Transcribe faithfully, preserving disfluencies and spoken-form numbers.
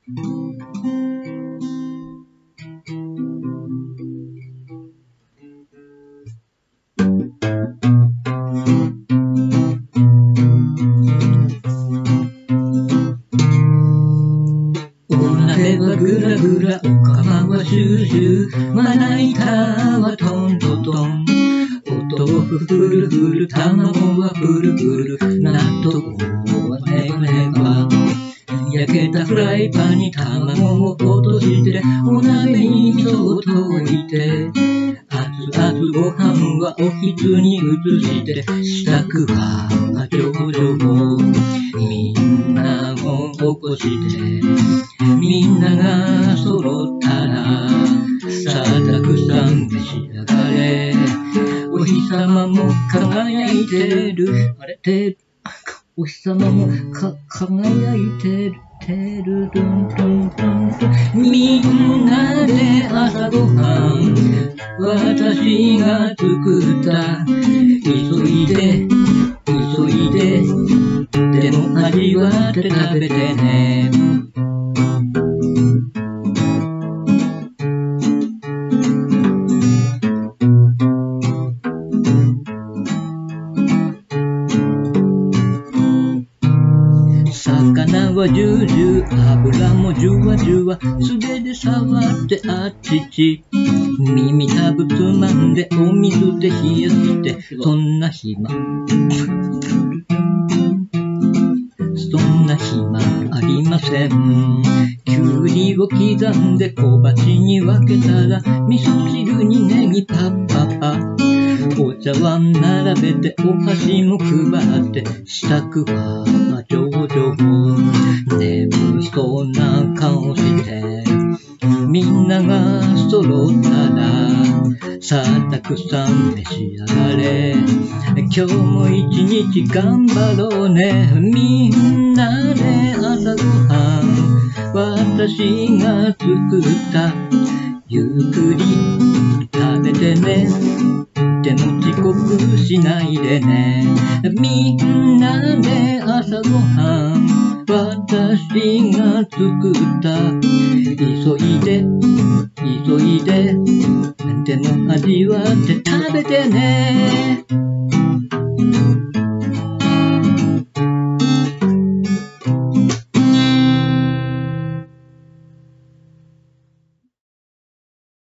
ぐらぐら、おかまはシューシュー、まな板はトントトン。お豆腐ふるふる、卵はふるふる、納豆はネバネバ。焼けたフライパンに卵を落として、お鍋に味噌を溶いて、熱々ご飯はおひつに移して、支度は上々。みんなを起こして、みんなが揃ったら、さあたくさん召し上がれ。お日様も輝いてる。あれて、お日様もか輝いてる。てるるんるんるんるん。みんなで朝ごはん、私が作った。急いで、急いで、でも味わって食べてね。魚はジュージュー、油もジュワジュワ、素手で触ってあっちち。耳たぶつまんでお水で冷やして、そんな暇。そんな暇ありません。きゅうりを刻んで小鉢に分けたら、味噌汁にネギパッパッパ。お茶碗並べてお箸も配って、支度は上々。眠そうな顔して、みんなが揃ったら、さあたくさん召し上がれ。今日も一日頑張ろうね。みんなで朝ごはん、私が作った。ゆっくり食べてね。でも遅刻しないでね。みんなで朝ごはん、私が作った。急いで、急いで、でも味わって食べてね。